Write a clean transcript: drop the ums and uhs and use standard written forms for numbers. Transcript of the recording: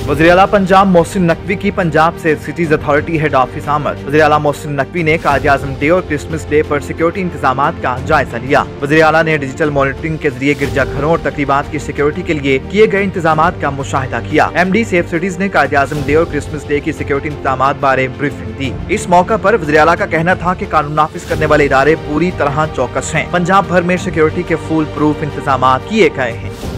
वज़ीर आला पंजाब मोहसिन नकवी की पंजाब से सिटीज अथॉरिटी हेड ऑफिस आमद। वज़ीर आला मोहसिन नकवी ने कायद-ए-आज़म डे और क्रिसमस डे पर सिक्योरिटी इंतजामात का जायजा लिया। वज़ीर आला ने डिजिटल मॉनिटरिंग के जरिए गिरजाघरों और तकरीबात की सिक्योरिटी के लिए किए गए इंतजामात का मुशाहिदा किया। MD सेफ सिटीज ने कायद-ए-आज़म डे और क्रिसमस डे की सिक्योरिटी इंतजामात बारे ब्रीफिंग दी। इस मौका पर वज़ीर आला का कहना था कि कानून नाफिज करने वाले इदारे पूरी तरह चौकस हैं। पंजाब भर में सिक्योरिटी के फुल प्रूफ इंतजामात किए गए हैं।